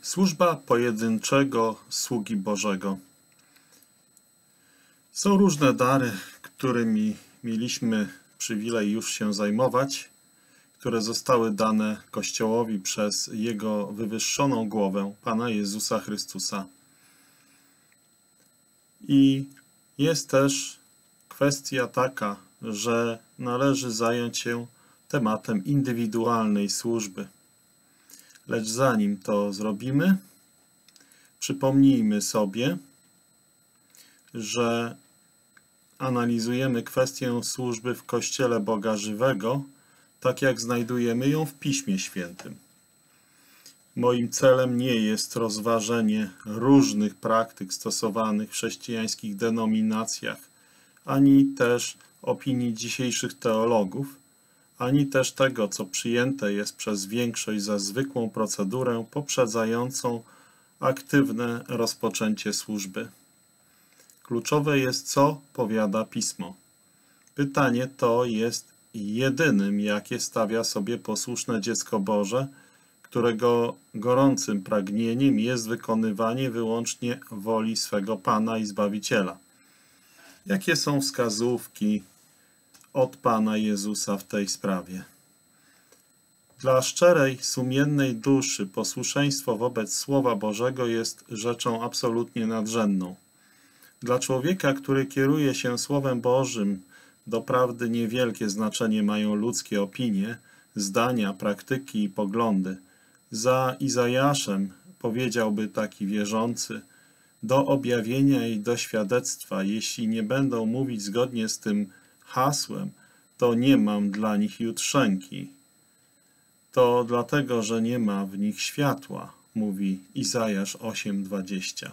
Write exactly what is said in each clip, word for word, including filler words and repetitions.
Służba pojedynczego sługi Bożego. Są różne dary, którymi mieliśmy przywilej już się zajmować, które zostały dane Kościołowi przez Jego wywyższoną głowę, Pana Jezusa Chrystusa. I jest też kwestia taka, że należy zająć się tematem indywidualnej służby. Lecz zanim to zrobimy, przypomnijmy sobie, że analizujemy kwestię służby w Kościele Boga Żywego, tak jak znajdujemy ją w Piśmie Świętym. Moim celem nie jest rozważenie różnych praktyk stosowanych w chrześcijańskich denominacjach, ani też opinii dzisiejszych teologów, ani też tego, co przyjęte jest przez większość za zwykłą procedurę poprzedzającą aktywne rozpoczęcie służby. Kluczowe jest, co powiada Pismo. Pytanie to jest jedynym, jakie stawia sobie posłuszne dziecko Boże, którego gorącym pragnieniem jest wykonywanie wyłącznie woli swego Pana i Zbawiciela. Jakie są wskazówki od Pana Jezusa w tej sprawie? Dla szczerej, sumiennej duszy posłuszeństwo wobec Słowa Bożego jest rzeczą absolutnie nadrzędną. Dla człowieka, który kieruje się Słowem Bożym, doprawdy niewielkie znaczenie mają ludzkie opinie, zdania, praktyki i poglądy. Za Izajaszem powiedziałby taki wierzący: do objawienia i do świadectwa, jeśli nie będą mówić zgodnie z tym hasłem, to nie mam dla nich jutrzenki. To dlatego, że nie ma w nich światła, mówi Izajasz osiem dwadzieścia.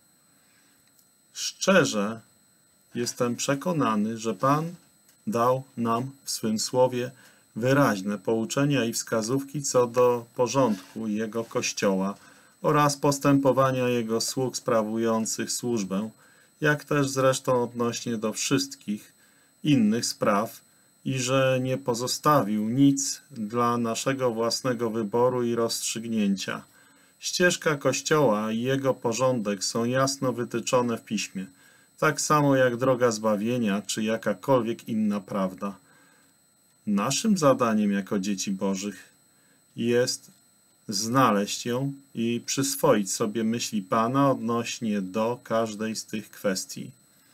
Szczerze jestem przekonany, że Pan dał nam w swym Słowie wyraźne pouczenia i wskazówki co do porządku Jego Kościoła oraz postępowania Jego sług sprawujących służbę, jak też zresztą odnośnie do wszystkich innych spraw i że nie pozostawił nic dla naszego własnego wyboru i rozstrzygnięcia. Ścieżka Kościoła i jego porządek są jasno wytyczone w Piśmie, tak samo jak droga zbawienia czy jakakolwiek inna prawda. Naszym zadaniem jako dzieci Bożych jest znaleźć ją i przyswoić sobie myśli Pana odnośnie do każdej z tych kwestii.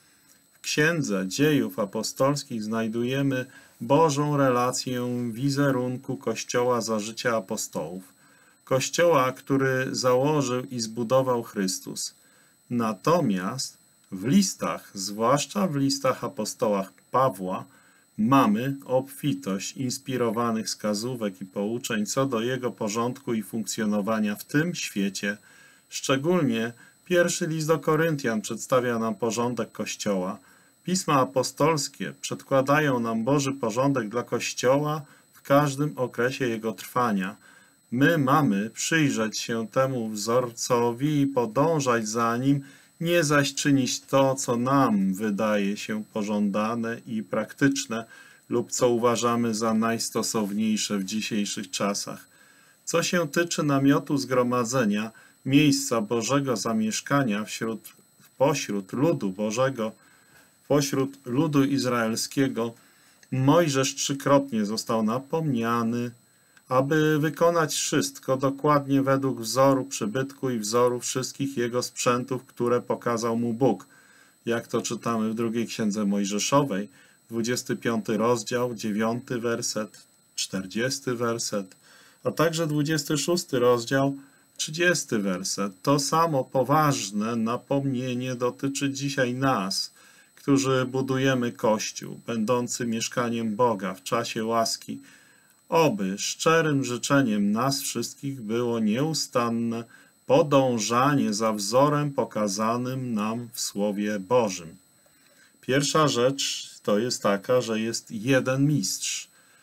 W Księdze Dziejów Apostolskich znajdujemy Bożą relację wizerunku Kościoła za życia apostołów. Kościoła, który założył i zbudował Chrystus. Natomiast w listach, zwłaszcza w listach apostołach Pawła, mamy obfitość inspirowanych wskazówek i pouczeń co do jego porządku i funkcjonowania w tym świecie. Szczególnie pierwszy list do Koryntian przedstawia nam porządek Kościoła. Pisma apostolskie przedkładają nam Boży porządek dla Kościoła w każdym okresie jego trwania. My mamy przyjrzeć się temu wzorcowi i podążać za nim, nie zaś czynić to, co nam wydaje się pożądane i praktyczne lub co uważamy za najstosowniejsze w dzisiejszych czasach. Co się tyczy namiotu zgromadzenia, miejsca Bożego zamieszkania wśród, pośród ludu Bożego, pośród ludu izraelskiego, Mojżesz trzykrotnie został napomniany, aby wykonać wszystko dokładnie według wzoru przybytku i wzoru wszystkich jego sprzętów, które pokazał mu Bóg. Jak to czytamy w drugiej Księdze Mojżeszowej, dwudziesty piąty rozdział, dziewiąty werset, czterdziesty werset, a także dwudziesty szósty rozdział, trzydziesty werset. To samo poważne napomnienie dotyczy dzisiaj nas, którzy budujemy Kościół, będący mieszkaniem Boga w czasie łaski. Oby szczerym życzeniem nas wszystkich było nieustanne podążanie za wzorem pokazanym nam w Słowie Bożym. Pierwsza rzecz to jest taka, że jest jeden mistrz.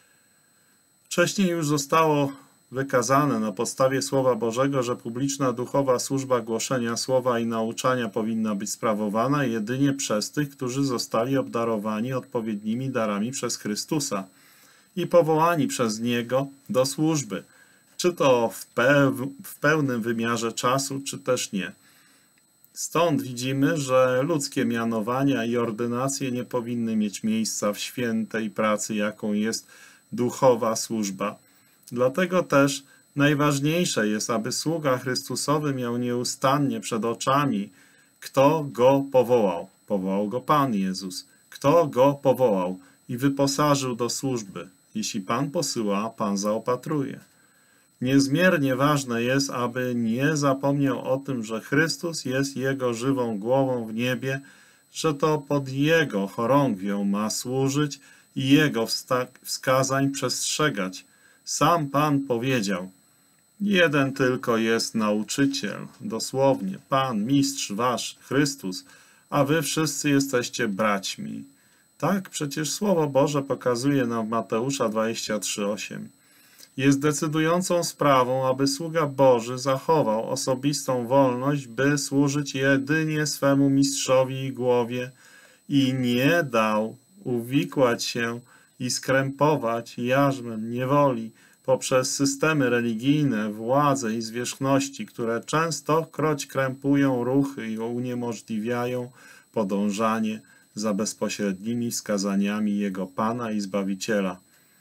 Wcześniej już zostało wykazane na podstawie Słowa Bożego, że publiczna duchowa służba głoszenia Słowa i nauczania powinna być sprawowana jedynie przez tych, którzy zostali obdarowani odpowiednimi darami przez Chrystusa i powołani przez Niego do służby. czy to w, peł w pełnym wymiarze czasu, czy też nie. Stąd widzimy, że ludzkie mianowania i ordynacje nie powinny mieć miejsca w świętej pracy, jaką jest duchowa służba. Dlatego też najważniejsze jest, aby sługa Chrystusowy miał nieustannie przed oczami, kto go powołał. Powołał go Pan Jezus. Kto go powołał i wyposażył do służby. Jeśli Pan posyła, Pan zaopatruje. Niezmiernie ważne jest, aby nie zapomniał o tym, że Chrystus jest Jego żywą głową w niebie, że to pod Jego chorągwią ma służyć i Jego wskazań przestrzegać. Sam Pan powiedział: jeden tylko jest nauczyciel, dosłownie, Pan, Mistrz wasz, Chrystus, a wy wszyscy jesteście braćmi. Tak przecież Słowo Boże pokazuje nam w Mateusza dwudziestym trzecim osiem. Jest decydującą sprawą, aby sługa Boży zachował osobistą wolność, by służyć jedynie swemu mistrzowi i głowie i nie dał uwikłać się i skrępować jarzmem niewoli poprzez systemy religijne, władze i zwierzchności, które częstokroć krępują ruchy i uniemożliwiają podążanie za bezpośrednimi wskazaniami Jego Pana i Zbawiciela.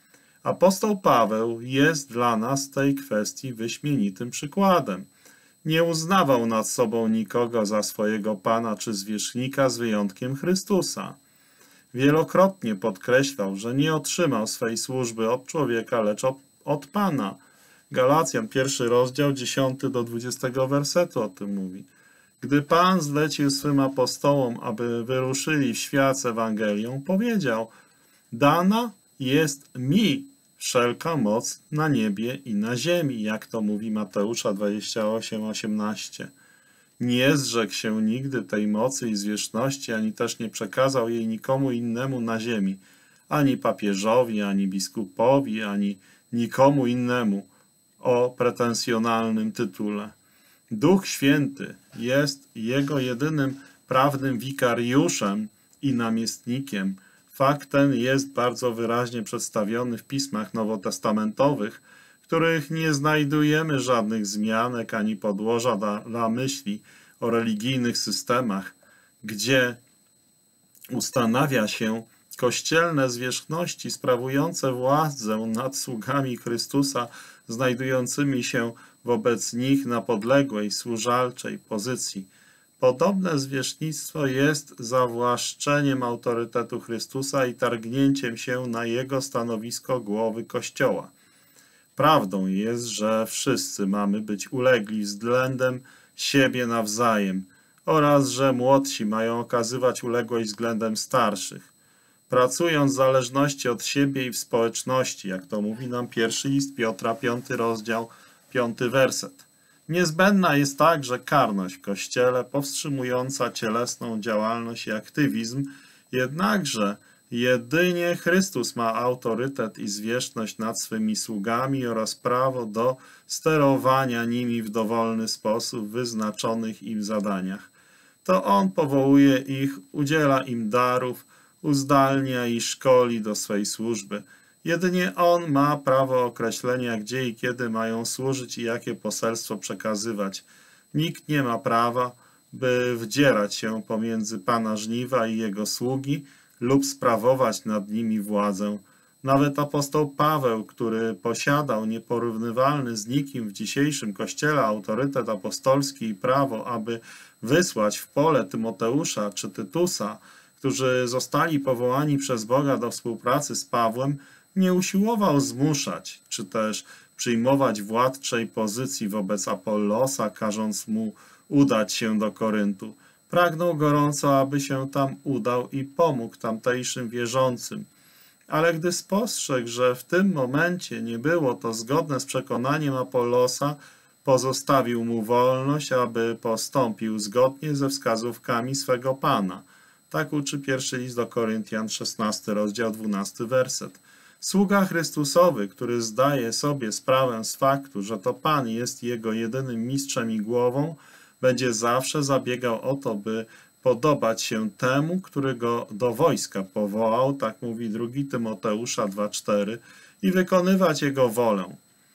Apostoł Paweł jest dla nas w tej kwestii wyśmienitym przykładem. Nie uznawał nad sobą nikogo za swojego Pana czy zwierzchnika z wyjątkiem Chrystusa. Wielokrotnie podkreślał, że nie otrzymał swej służby od człowieka, lecz od Pana. Galacjan, pierwszy rozdział, dziesiąty do dwudziestego wersetu o tym mówi. Gdy Pan zlecił swym apostołom, aby wyruszyli w świat z Ewangelią, powiedział: dana jest mi wszelka moc na niebie i na ziemi, jak to mówi Mateusza dwadzieścia osiem, osiemnaście. Nie zrzekł się nigdy tej mocy i zwierzchności, ani też nie przekazał jej nikomu innemu na ziemi, ani papieżowi, ani biskupowi, ani nikomu innemu o pretensjonalnym tytule. Duch Święty jest Jego jedynym prawnym wikariuszem i namiestnikiem. Fakt ten jest bardzo wyraźnie przedstawiony w pismach nowotestamentowych, w których nie znajdujemy żadnych zmianek ani podłoża dla, dla myśli o religijnych systemach, gdzie ustanawia się kościelne zwierzchności sprawujące władzę nad sługami Chrystusa, znajdującymi się wobec nich na podległej, służalczej pozycji. Podobne zwierzchnictwo jest zawłaszczeniem autorytetu Chrystusa i targnięciem się na Jego stanowisko głowy Kościoła. Prawdą jest, że wszyscy mamy być ulegli względem siebie nawzajem oraz że młodsi mają okazywać uległość względem starszych, pracując w zależności od siebie i w społeczności, jak to mówi nam pierwszy list Piotra, piąty rozdział, piąty werset. Niezbędna jest także karność w Kościele, powstrzymująca cielesną działalność i aktywizm, jednakże jedynie Chrystus ma autorytet i zwierzchność nad swymi sługami oraz prawo do sterowania nimi w dowolny sposób w wyznaczonych im zadaniach. To On powołuje ich, udziela im darów, uzdalnia i szkoli do swej służby. Jedynie On ma prawo określenia, gdzie i kiedy mają służyć i jakie poselstwo przekazywać. Nikt nie ma prawa, by wdzierać się pomiędzy Pana żniwa i Jego sługi lub sprawować nad nimi władzę. Nawet apostoł Paweł, który posiadał nieporównywalny z nikim w dzisiejszym Kościele autorytet apostolski i prawo, aby wysłać w pole Tymoteusza czy Tytusa, którzy zostali powołani przez Boga do współpracy z Pawłem, nie usiłował zmuszać, czy też przyjmować władczej pozycji wobec Apollosa, każąc mu udać się do Koryntu. Pragnął gorąco, aby się tam udał i pomógł tamtejszym wierzącym. Ale gdy spostrzegł, że w tym momencie nie było to zgodne z przekonaniem Apollosa, pozostawił mu wolność, aby postąpił zgodnie ze wskazówkami swego Pana. Tak uczy pierwszy list do Koryntian, szesnasty rozdział, dwunasty werset. Sługa Chrystusowy, który zdaje sobie sprawę z faktu, że to Pan jest jego jedynym mistrzem i głową, będzie zawsze zabiegał o to, by podobać się temu, który go do wojska powołał, tak mówi drugi Tymoteusza dwa cztery, i wykonywać jego wolę.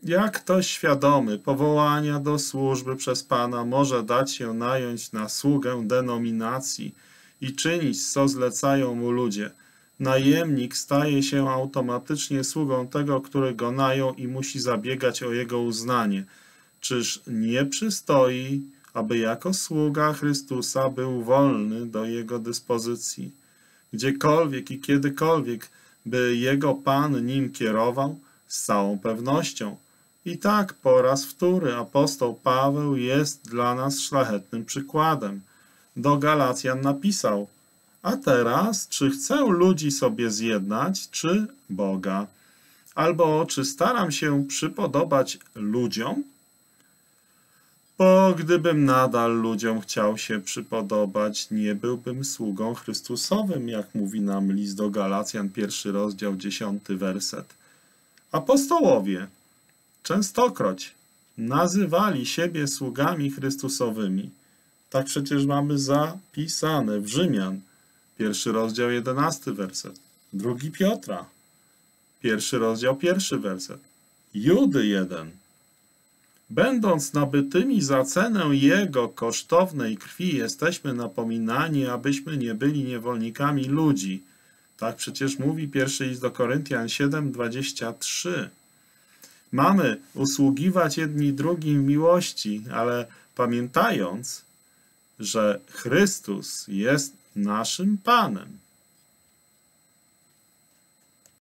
Jak ktoś świadomy powołania do służby przez Pana może dać się nająć na sługę denominacji i czynić, co zlecają mu ludzie. Najemnik staje się automatycznie sługą tego, który go najął i musi zabiegać o jego uznanie. Czyż nie przystoi, aby jako sługa Chrystusa był wolny do jego dyspozycji? Gdziekolwiek i kiedykolwiek by jego Pan nim kierował, z całą pewnością. I tak po raz wtóry apostoł Paweł jest dla nas szlachetnym przykładem. Do Galacjan napisał: a teraz, czy chcę ludzi sobie zjednać, czy Boga? Albo czy staram się przypodobać ludziom? Bo gdybym nadal ludziom chciał się przypodobać, nie byłbym sługą Chrystusowym, jak mówi nam list do Galacjan, pierwszy rozdział, dziesiąty werset. Apostołowie częstokroć nazywali siebie sługami Chrystusowymi. Tak przecież mamy zapisane w Rzymian, pierwszy rozdział, jedenasty werset. Drugi Piotra, pierwszy rozdział, pierwszy werset. Judy jeden. Będąc nabytymi za cenę Jego kosztownej krwi, jesteśmy napominani, abyśmy nie byli niewolnikami ludzi. Tak przecież mówi pierwszy list do Koryntian siedem, dwadzieścia trzy. Mamy usługiwać jedni drugim w miłości, ale pamiętając, że Chrystus jest naszym Panem.